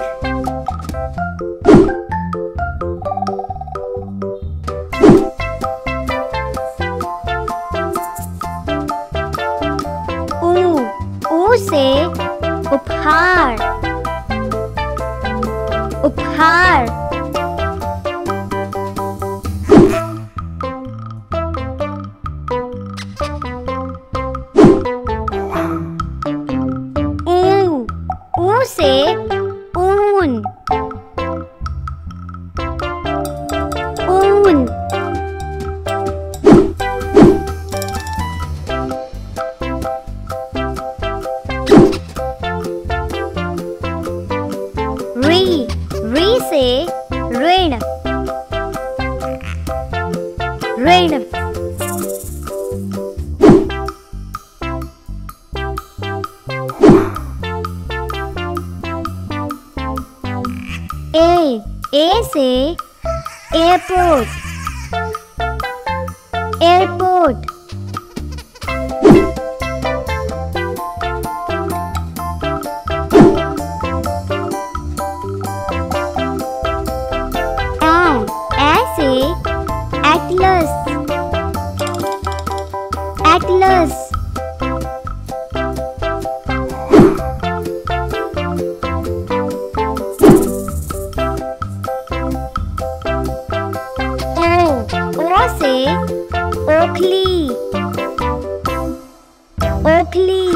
ऊ ऊ से उपहार। उपहार। ऊ ऊ से ऊन। ए ए से एयरपोर्ट, एयरपोर्ट। ए ए से एटलस, एटलस। ओखली, ओखली।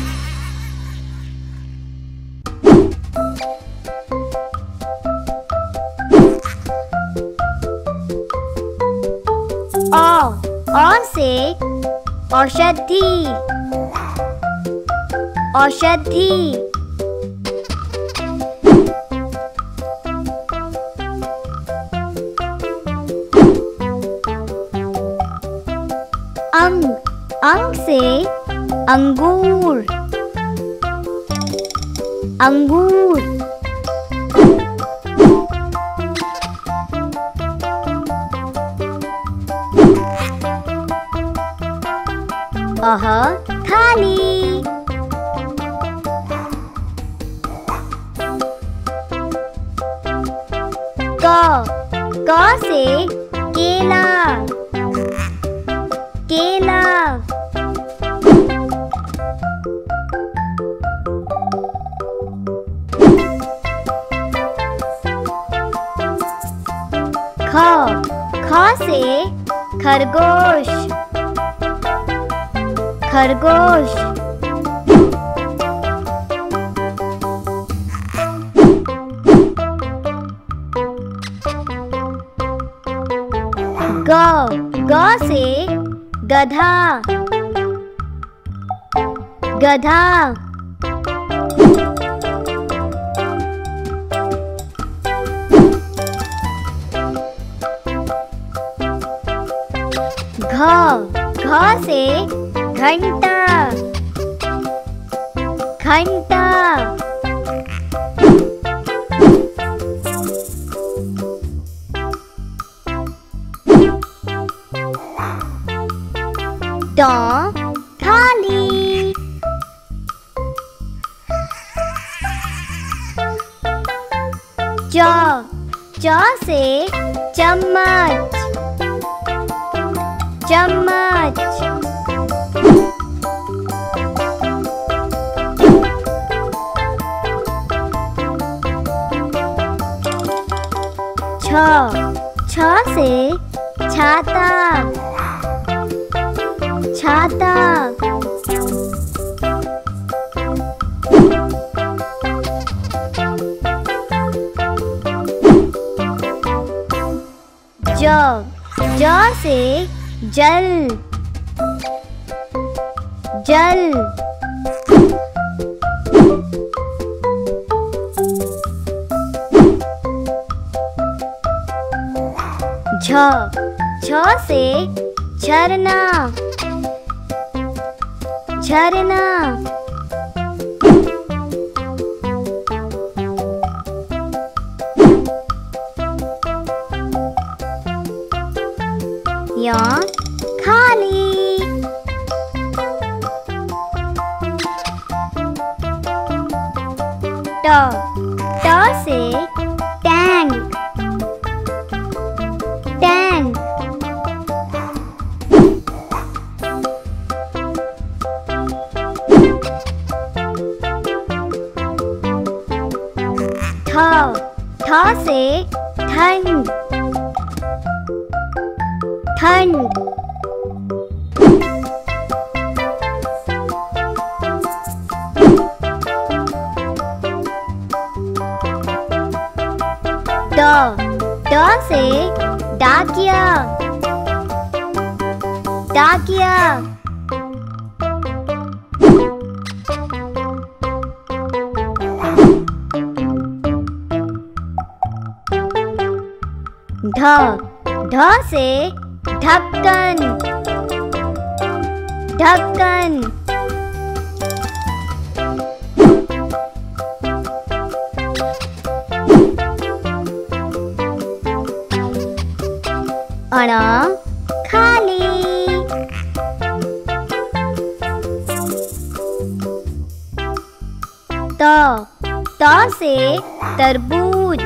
औ औ से औषधि, औषधि। अंग अंग से अंगूर, अंगूर। अह थाली, क क से केला, केला। ख ख से खरगोश, खरगोश। ग ग से गधा, गधा। घ घ से घंटा, घंटा। ट थाली, च च से चम्मच, चम्मच। छ छ से छाता, छाता। ज ज से जल, जल। झ झ से झरना, झरना। य खाली, ट ट से टैंक, टैंक। ठ ठ से ठंड, ठंड। ड ड से डाकिया, डाकिया। ढ ढ से ढक्कन, ढक्कन। अण खाली। त त से तरबूज,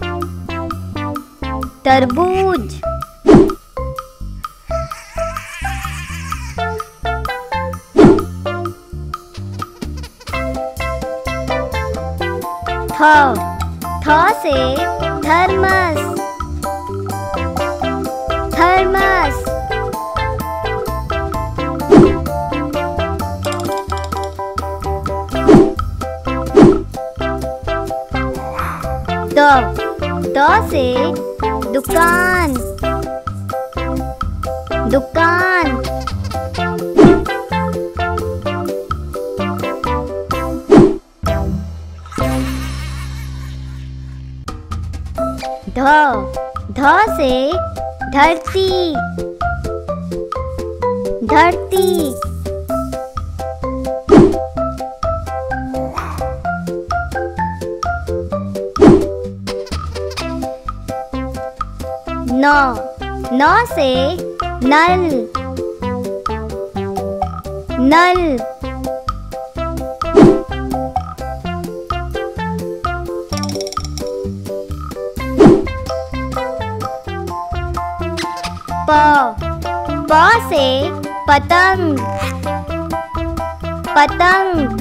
तरबूज। थ थ से थर्मस, थर्मस। द द से दुकान, दुकान। ध ध से धरती, धरती। न न से नल, नल। प प से पतंग, पतंग।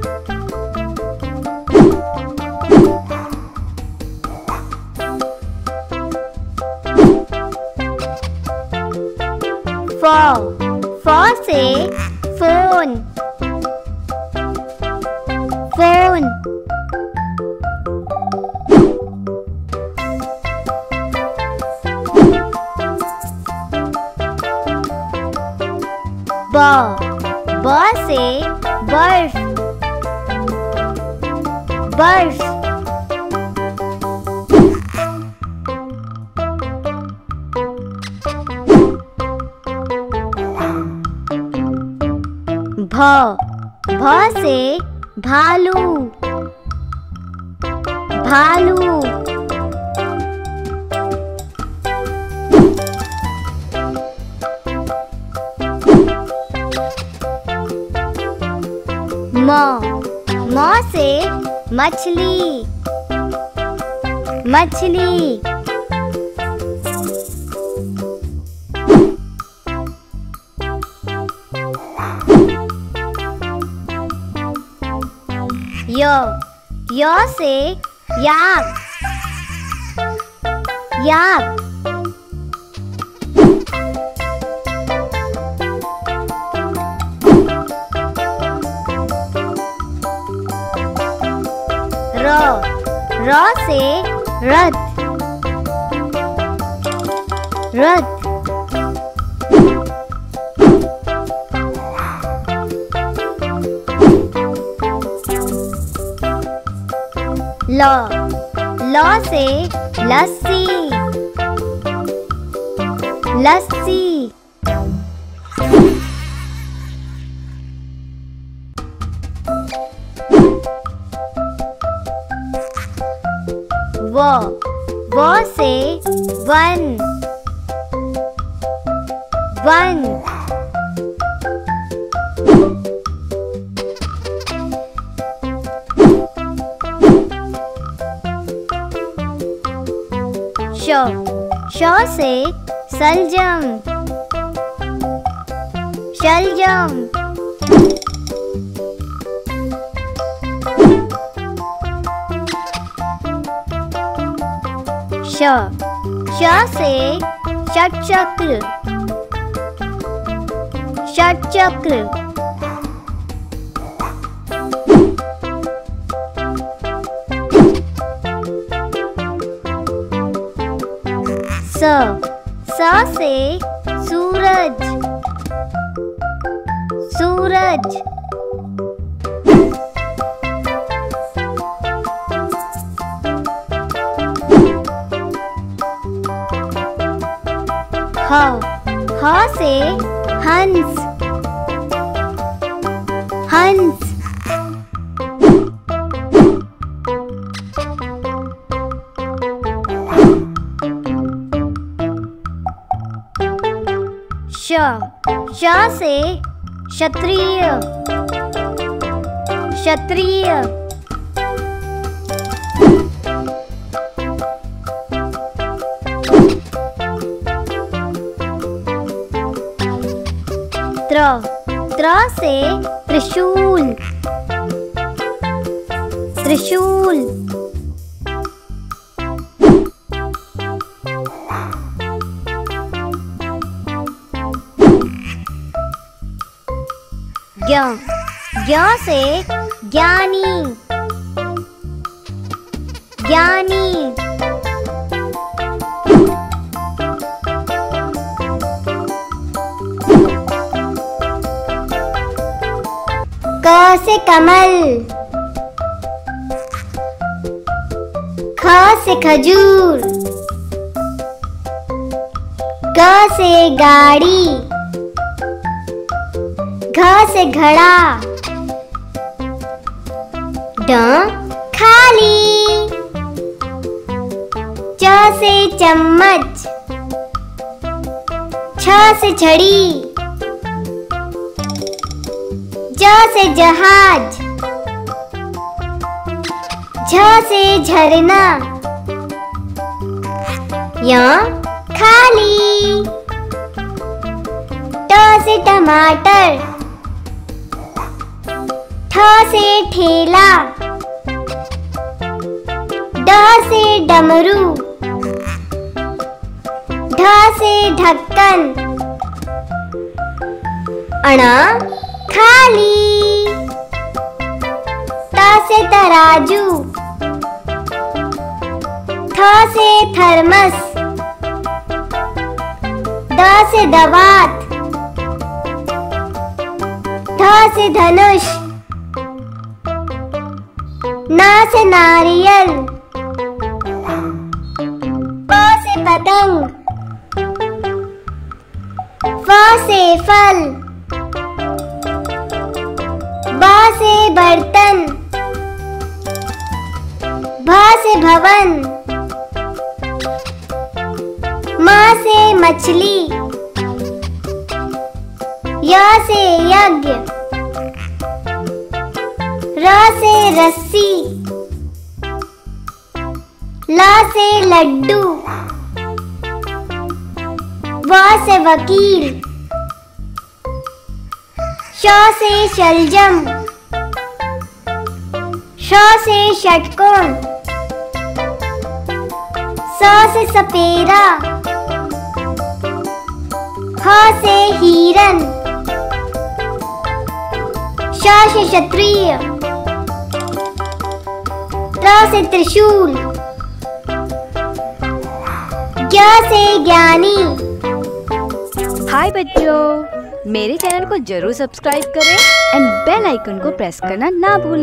फ फ से फोन, फोन। ब ब से बर्फ, बर्फ। भ भ से भालू, भालू। म म से मछली, मछली। य य से याक, याक। र र से रथ, रथ। ल ल से लस्सी, लस्सी। व व से वन, वन। श श से शलजम, शलजम। श श से षटचक्र, षटचक्र। स स से सूरज, सूरज। ह ह से हंस, हंस। श से क्षत्रिय, क्षत्रिय। त्र त्र से त्रिशूल, त्रिशूल। ज्ञ ज्ञ से ज्ञानी, ज्ञानी। क से कमल, ख से खजूर, ग से गाड़ी, घ से घड़ा, ड खाली, च से चम्मच, छ से छड़ी, ज से जहाज, झ से झरना, य खाली, ट से टमाटर, ठ से ठेला, ड से डमरू, ढ से ढक्कन, अण खाली, त से तराजू, थ से थर्मस, द से दवात, ध से धनुष, न से नारियल, प से पतंग, फ से फल, ब से बर्तन, भ से भवन, म से मछली, य से यज्ञ, र से रस्सी, ल से लड्डू, व से वकील, श से शलजम, श से षटकोण, स से सपेरा, ह से हिरन, श से क्षत्रिय, त्र से त्रिशूल, ज्ञ से ज्ञानी। हाय बच्चों, मेरे चैनल को जरूर सब्सक्राइब करें एंड बेल आइकन को प्रेस करना ना भूलें।